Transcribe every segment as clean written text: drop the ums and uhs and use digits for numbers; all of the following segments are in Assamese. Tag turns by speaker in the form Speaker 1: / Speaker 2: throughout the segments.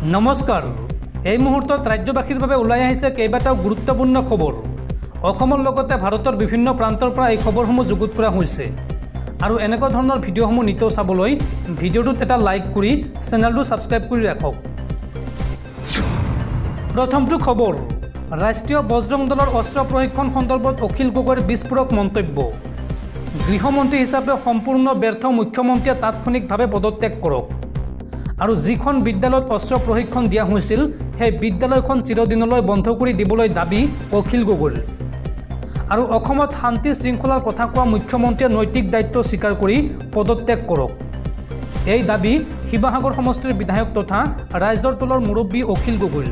Speaker 1: নমস্কাৰ এই মুহূৰ্তত ৰাজ্যবাসীৰ বাবে ওলাই আহিছে কেইবাটাও গুৰুত্বপূৰ্ণ খবৰ। অসমৰ লগতে ভাৰতৰ বিভিন্ন প্ৰান্তৰ পৰা এই খবৰসমূহ যুগুত কৰা হৈছে আৰু এনেকুৱা ধৰণৰ ভিডিঅ'সমূহ নিতৌ চাবলৈ ভিডিঅ'টোত এটা লাইক কৰি চেনেলটো ছাবস্ক্ৰাইব কৰি ৰাখক। প্ৰথমটো খবৰ, ৰাষ্ট্ৰীয় বজৰং দলৰ অস্ত্ৰ প্ৰশিক্ষণ সন্দৰ্ভত অখিল গগৈৰ বিস্ফোৰক মন্তব্য। গৃহমন্ত্ৰী হিচাপে সম্পূৰ্ণ ব্যৰ্থ মুখ্যমন্ত্ৰীয়ে তাৎক্ষণিকভাৱে পদত্যাগ কৰক আৰু যিখন বিদ্যালয়ত অস্ত্ৰ প্ৰশিক্ষণ দিয়া হৈছিল সেই বিদ্যালয়খন চিৰদিনলৈ বন্ধ কৰি দিবলৈ দাবী অখিল গগৈৰ। আৰু অসমত শান্তি শৃংখলাৰ কথা কোৱা মুখ্যমন্ত্ৰীয়ে নৈতিক দায়িত্ব স্বীকাৰ কৰি পদত্যাগ কৰক, এই দাবী শিৱসাগৰ সমষ্টিৰ বিধায়ক তথা ৰাইজৰ দলৰ মুৰব্বী অখিল গগৈৰ।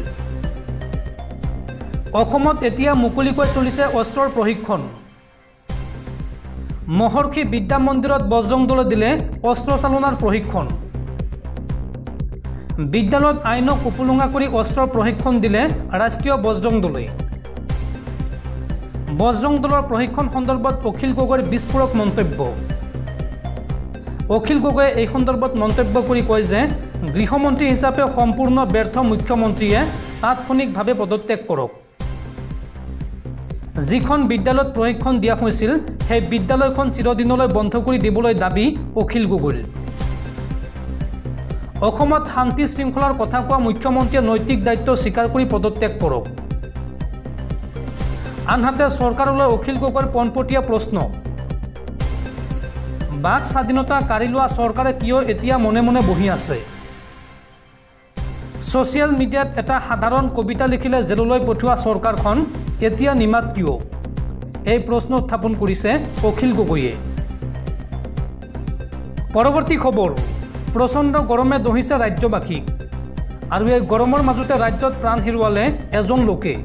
Speaker 1: অসমত এতিয়া মুকলিকৈ চলিছে অস্ত্ৰৰ প্ৰশিক্ষণ। মহৰ্ষি বিদ্যা মন্দিৰত বজৰং দলে দিলে অস্ত্ৰ চালনাৰ প্ৰশিক্ষণ। বিদ্যালয়ত আইনক উপলুঙা কৰি অস্ত্ৰৰ প্ৰশিক্ষণ দিলে ৰাষ্ট্ৰীয় বজৰং দলে। বজৰং দলৰ প্ৰশিক্ষণ সন্দৰ্ভত অখিল গগৈৰ বিস্ফোৰক মন্তব্য। অখিল গগৈয়ে এই সন্দৰ্ভত মন্তব্য কৰি কয় যে গৃহমন্ত্ৰী হিচাপে সম্পূৰ্ণ ব্যৰ্থ মুখ্যমন্ত্ৰীয়ে তাৎক্ষণিকভাৱে পদত্যাগ কৰক। যিখন বিদ্যালয়ত প্ৰশিক্ষণ দিয়া হৈছিল সেই বিদ্যালয়খন চিৰদিনলৈ বন্ধ কৰি দিবলৈ দাবী অখিল গগৈৰ। অসমত শান্তি শৃংখলাৰ কথা কোৱা মুখ্যমন্ত্ৰীয়ে নৈতিক দায়িত্ব স্বীকাৰ কৰি পদত্যাগ কৰক। আনহাতে চৰকাৰলৈ অখিল গগৈৰ পোনপটীয়া প্ৰশ্ন, বাক স্বাধীনতা কাঢ়ি লোৱা চৰকাৰে কিয় এতিয়া মনে মনে বহি আছে? ছ'চিয়েল মিডিয়াত এটা সাধাৰণ কবিতা লিখিলে জেললৈ পঠোৱা চৰকাৰখন এতিয়া নিমাত কিয়? এই প্ৰশ্ন উত্থাপন কৰিছে অখিল গগৈয়ে। পৰৱৰ্তী খবৰ, প্ৰচণ্ড গৰমে দহিছে ৰাজ্যবাসীক আৰু এই গৰমৰ মাজতে ৰাজ্যত প্ৰাণ হেৰুৱালে এজন লোকে।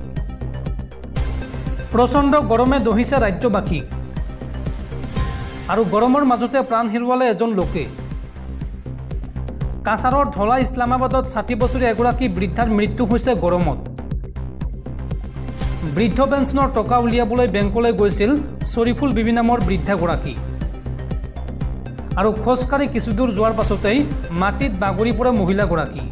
Speaker 1: প্ৰচণ্ড গৰমে দহিছে ৰাজ্যবাসীক আৰু গৰমৰ মাজতে প্ৰাণ হেৰুৱালে এজন লোকে। কাছাৰৰ ধলা ইছলামাবাদত ৬০ বছৰীয়া এগৰাকী বৃদ্ধাৰ মৃত্যু হৈছে গৰমত। বৃদ্ধ পেঞ্চনৰ টকা উলিয়াবলৈ বেংকলৈ গৈছিল শ্বৰিফুল বিবি নামৰ বৃদ্ধাগৰাকী আৰু খোজকাঢ়ি কিছুদূৰ যোৱাৰ পাছতেই মাটিত বাগৰি পৰে মহিলাগৰাকী।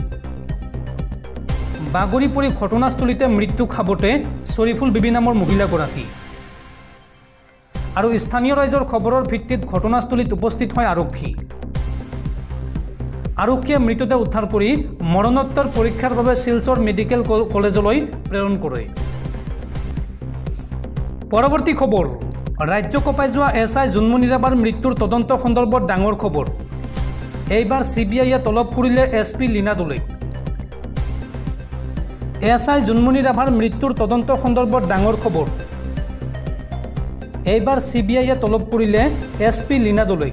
Speaker 1: বাগৰি পৰি ঘটনাস্থলীতে মৃত্যু খাবতে শ্বৰিফুল বিবি নামৰ মহিলাগৰাকী। আৰু স্থানীয় ৰাইজৰ খবৰৰ ভিত্তিত ঘটনাস্থলীত উপস্থিত হয় আৰক্ষী। আৰক্ষীয়ে মৃতদেহ উদ্ধাৰ কৰি মৰণোত্তৰ পৰীক্ষাৰ বাবে শিলচৰ মেডিকেল কলেজলৈ প্ৰেৰণ কৰে। পৰৱৰ্তী খবৰ, ৰাজ্য কঁপাই যোৱা SI জোনমণি ৰাভাৰ মৃত্যুৰ তদন্ত সন্দৰ্ভত ডাঙৰ খবৰ। এইবাৰ CBIয়ে তলব কৰিলে SP লীনা দলেক। SI জোনমণি ৰাভাৰ মৃত্যুৰ তদন্ত সন্দৰ্ভত ডাঙৰ খবৰ। এইবাৰ CBIয়ে তলব কৰিলে SP লীনা দলেক।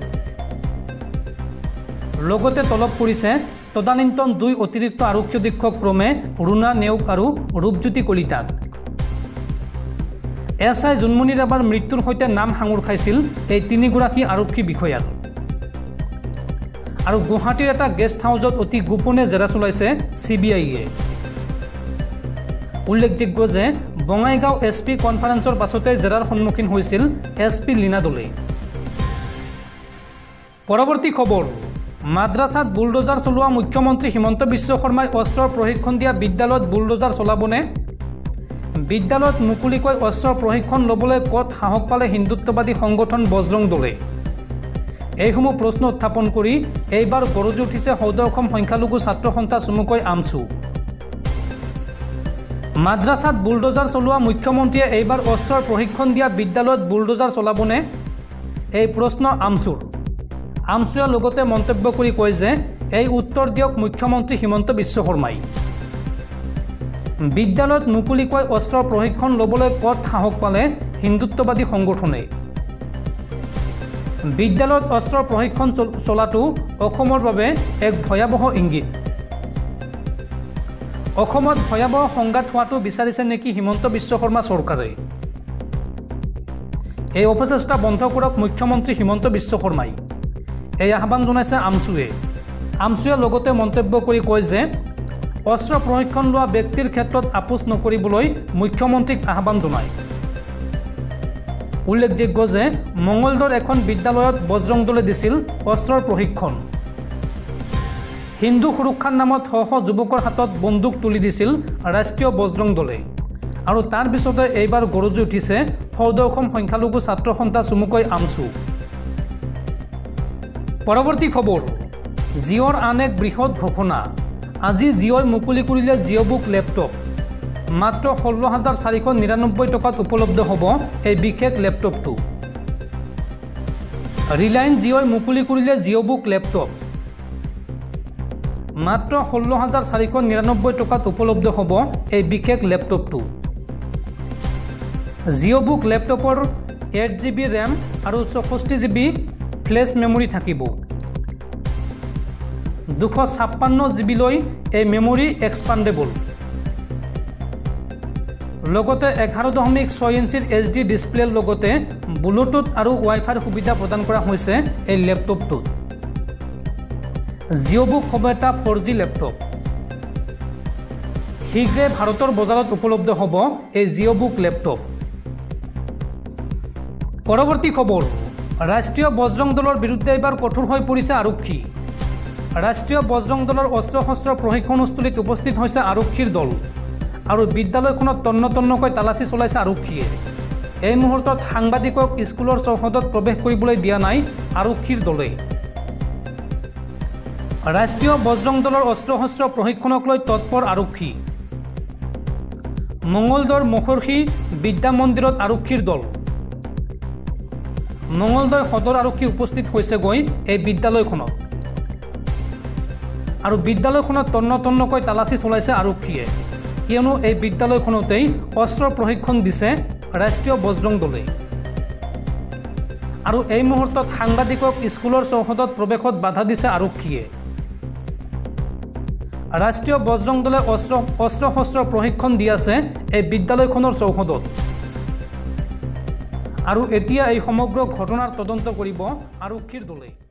Speaker 1: লগতে তলব কৰিছে তদানীন্তন 2 অতিৰিক্ত আৰক্ষী অধীক্ষক ক্ৰমে ৰুণা নেওগ আৰু ৰূপজ্যোতি কলিতাক। SI জোনমণি ৰাভাৰ মৃত্যুৰ সৈতে নাম সাঙুৰ খাইছিল এই 3গৰাকী আৰক্ষী বিষয়াৰ। আৰু গুৱাহাটীৰ এটা গেষ্ট হাউচত অতি গোপনে জেৰা চলাইছে CBIয়ে। উল্লেখযোগ্য যে বঙাইগাঁও SP কনফাৰেন্সৰ পাছতে জেৰাৰ সন্মুখীন হৈছিল SP লীনা দলে। পৰৱৰ্তী খবৰ, মাদ্ৰাছাত বুলডোজাৰ চলোৱা মুখ্যমন্ত্ৰী হিমন্ত বিশ্ব শৰ্মাই অস্ত্ৰৰ প্ৰশিক্ষণ দিয়া বিদ্যালয়ত বুলডোজাৰ চলাবনে? বিদ্যালয়ত মুকলিকৈ অস্ত্ৰৰ প্ৰশিক্ষণ ল'বলৈ ক'ত সাহস পালে হিন্দুত্ববাদী সংগঠন বজৰং দলে? এইসমূহ প্ৰশ্ন উত্থাপন কৰি এইবাৰ গৰজি উঠিছে সৌদ অসম সংখ্যালঘু ছাত্ৰ সন্থা চমুকৈ আমছু। মাদ্ৰাছাত বুলডোজাৰ চলোৱা মুখ্যমন্ত্ৰীয়ে এইবাৰ অস্ত্ৰৰ প্ৰশিক্ষণ দিয়া বিদ্যালয়ত বুলডোজাৰ চলাবনে? এই প্ৰশ্ন আমছুৰ। আমছুৱে লগতে মন্তব্য কৰি কয় যে এই উত্তৰ দিয়ক মুখ্যমন্ত্ৰী হিমন্ত বিশ্ব শৰ্মাই। বিদ্যালয়ত মুকলিকৈ অস্ত্ৰৰ প্ৰশিক্ষণ ল'বলৈ ক'ত সাহস পালে হিন্দুত্ববাদী সংগঠনে? বিদ্যালয়ত অস্ত্ৰৰ প্ৰশিক্ষণ চলাটো অসমৰ বাবে এক ভয়াৱহ ইংগিত। অসমত ভয়াৱহ সংঘাত হোৱাটো বিচাৰিছে নেকি হিমন্ত বিশ্ব শৰ্মা চৰকাৰে? এই অপচেষ্টা বন্ধ কৰক মুখ্যমন্ত্ৰী হিমন্ত বিশ্ব শৰ্মাই, এই আহ্বান জনাইছে আমছুৱে। আমছুৱে লগতে মন্তব্য কৰি কয় যে অস্ত্ৰ প্ৰশিক্ষণ লোৱা ব্যক্তিৰ ক্ষেত্ৰত আপোচ নকৰিবলৈ মুখ্যমন্ত্ৰীক আহ্বান জনায়। উল্লেখযোগ্য যে মঙলদৈৰ এখন বিদ্যালয়ত বজৰং দলে দিছিল অস্ত্ৰৰ প্ৰশিক্ষণ। হিন্দু সুৰক্ষাৰ নামত শ শ যুৱকৰ হাতত বন্দুক তুলি দিছিল ৰাষ্ট্ৰীয় বজৰং দলে আৰু তাৰ পিছতে এইবাৰ গৰজি উঠিছে সৌদ অসম সংখ্যালঘু ছাত্ৰ সন্থা চুমুকৈ আমচু। পৰৱৰ্তী খবৰ, জিঅ'ৰ আন এক বৃহৎ ঘোষণা। আজি জিঅ'ই মুকলি কৰিলে জিঅ'বুক লেপটপ। মাত্ৰ 16,499 টকাত উপলব্ধ হ'ব এই বিশেষ লেপটপটো। ৰিলায়েন্স জিঅ'ই মুকলি কৰিলে জিঅ'বুক লেপটপ। মাত্ৰ 16,499 টকাত উপলব্ধ হ'ব এই বিশেষ লেপটপটো। জিঅ'বুক লেপটপৰ 8 GB ৰেম আৰু 64 GB ফ্লেছ মেমৰি থাকিব। 256 GB লৈ এই মেমৰি এক্সপাণ্ডেবল। লগতে 11.6 ইঞ্চিৰ HD ডিছপ্লেৰ লগতে ব্লুটুথ আৰু ৱাইফাইৰ সুবিধা প্ৰদান কৰা হৈছে এই লেপটপটোত। জিঅ'বুক হ'ব এটা 4G লেপটপ। শীঘ্ৰে ভাৰতৰ বজাৰত উপলব্ধ হ'ব এই জিঅ'বুক লেপটপ। পৰৱৰ্তী খবৰ, ৰাষ্ট্ৰীয় বজৰং দলৰ বিৰুদ্ধে এইবাৰ কঠোৰ হৈ পৰিছে আৰক্ষী। ৰাষ্ট্ৰীয় বজৰং দলৰ অস্ত্ৰ শস্ত্ৰ প্ৰশিক্ষণস্থলীত উপস্থিত হৈছে আৰক্ষীৰ দল আৰু বিদ্যালয়খনত তন্নতন্নকৈ তালাচী চলাইছে আৰক্ষীয়ে। এই মুহূৰ্তত সাংবাদিকক স্কুলৰ চৌহদত প্ৰৱেশ কৰিবলৈ দিয়া নাই আৰক্ষীৰ দলে। ৰাষ্ট্ৰীয় বজৰং দলৰ অস্ত্ৰ শস্ত্ৰ প্ৰশিক্ষণক লৈ তৎপৰ আৰক্ষী। মঙলদৈৰ মহৰ্ষি বিদ্যা মন্দিৰত আৰক্ষীৰ দল। মঙলদৈ সদৰ আৰক্ষী উপস্থিত হৈছেগৈ এই বিদ্যালয়খনত আৰু বিদ্যালয়খনত তন্নতন্নকৈ তালাচী চলাইছে আৰক্ষীয়ে, কিয়নো এই বিদ্যালয়খনতেই অস্ত্ৰ প্ৰশিক্ষণ দিছে ৰাষ্ট্ৰীয় বজৰং দলে। আৰু এই মুহূৰ্তত সাংবাদিকক স্কুলৰ চৌহদত প্ৰৱেশত বাধা দিছে আৰক্ষীয়ে। ৰাষ্ট্ৰীয় বজৰং দলে অস্ত্ৰ শস্ত্ৰ প্ৰশিক্ষণ দি আছে এই বিদ্যালয়খনৰ চৌহদত আৰু এতিয়া এই সমগ্ৰ ঘটনাৰ তদন্ত কৰিব আৰক্ষীৰ দলে।